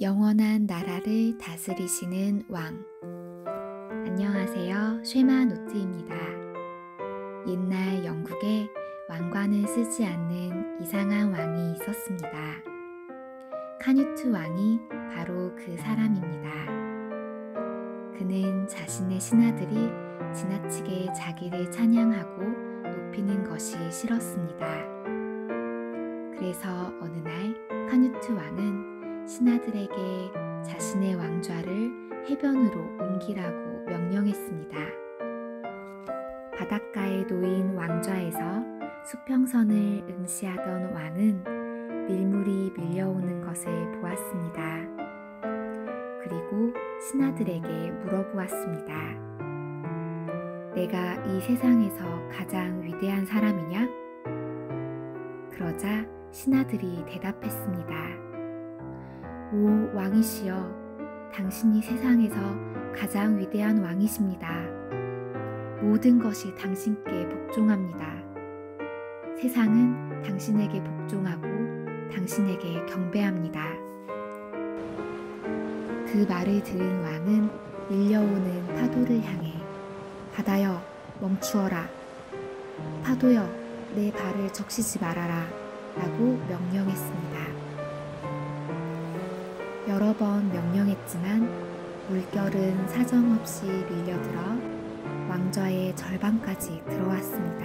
영원한 나라를 다스리시는 왕. 안녕하세요. 쉐마 노트입니다. 옛날 영국에 왕관을 쓰지 않는 이상한 왕이 있었습니다. 카뉴트 왕이 바로 그 사람입니다. 그는 자신의 신하들이 지나치게 자기를 찬양하고 높이는 것이 싫었습니다. 그래서 어느 날 카뉴트 왕은 신하들에게 자신의 왕좌를 해변으로 옮기라고 명령했습니다. 바닷가에 놓인 왕좌에서 수평선을 응시하던 왕은 밀물이 밀려오는 것을 보았습니다. 그리고 신하들에게 물어보았습니다. 내가 이 세상에서 가장 위대한 사람이냐? 그러자 신하들이 대답했습니다. 오 왕이시여, 당신이 세상에서 가장 위대한 왕이십니다. 모든 것이 당신께 복종합니다. 세상은 당신에게 복종하고 당신에게 경배합니다. 그 말을 들은 왕은 밀려오는 파도를 향해 바다여 멈추어라, 파도여 내 발을 적시지 말아라 라고 명령했습니다. 여러 번 명령했지만 물결은 사정없이 밀려들어 왕좌의 절반까지 들어왔습니다.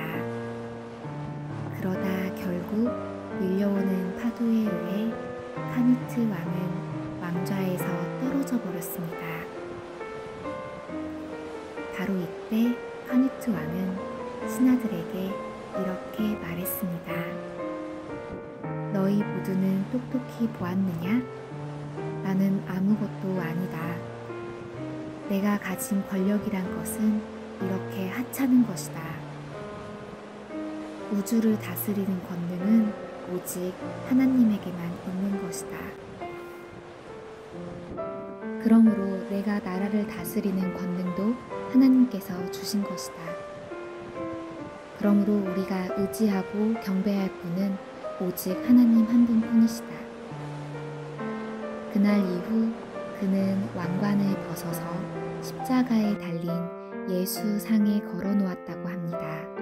그러다 결국 밀려오는 파도에 의해 카뉴트 왕은 왕좌에서 떨어져 버렸습니다. 바로 이때 카뉴트 왕은 신하들에게 이렇게 말했습니다. 너희 모두는 똑똑히 보았느냐? 나는 아무것도 아니다. 내가 가진 권력이란 것은 이렇게 하찮은 것이다. 우주를 다스리는 권능은 오직 하나님에게만 있는 것이다. 그러므로 내가 나라를 다스리는 권능도 하나님께서 주신 것이다. 그러므로 우리가 의지하고 경배할 분은 오직 하나님 한 분뿐이시다. 그날 이후 그는 왕관을 벗어서 십자가에 달린 예수 상에 걸어 놓았다고 합니다.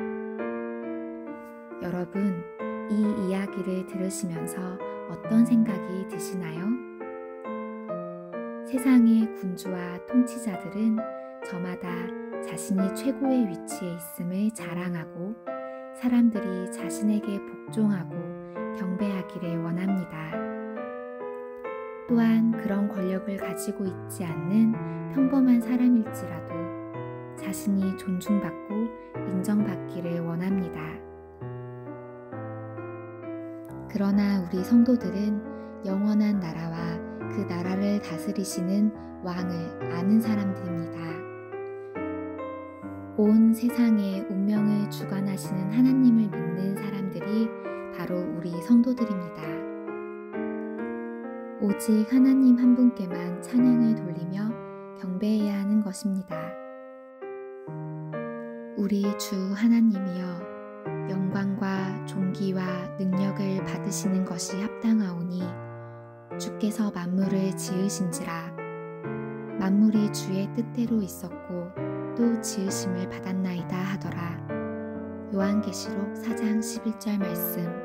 여러분, 이 이야기를 들으시면서 어떤 생각이 드시나요? 세상의 군주와 통치자들은 저마다 자신이 최고의 위치에 있음을 자랑하고 사람들이 자신에게 복종하고 경배하기를 원합니다. 또한 그런 권력을 가지고 있지 않는 평범한 사람일지라도 자신이 존중받고 인정받기를 원합니다. 그러나 우리 성도들은 영원한 나라와 그 나라를 다스리시는 왕을 아는 사람들입니다. 온 세상의 운명을 주관하시는 하나님을 믿는 사람들이 바로 우리 성도들입니다. 오직 하나님 한 분께만 찬양을 돌리며 경배해야 하는 것입니다. 우리 주 하나님이여, 영광과 존귀와 능력을 받으시는 것이 합당하오니 주께서 만물을 지으신지라. 만물이 주의 뜻대로 있었고 또 지으심을 받았나이다 하더라. 요한계시록 4장 11절 말씀.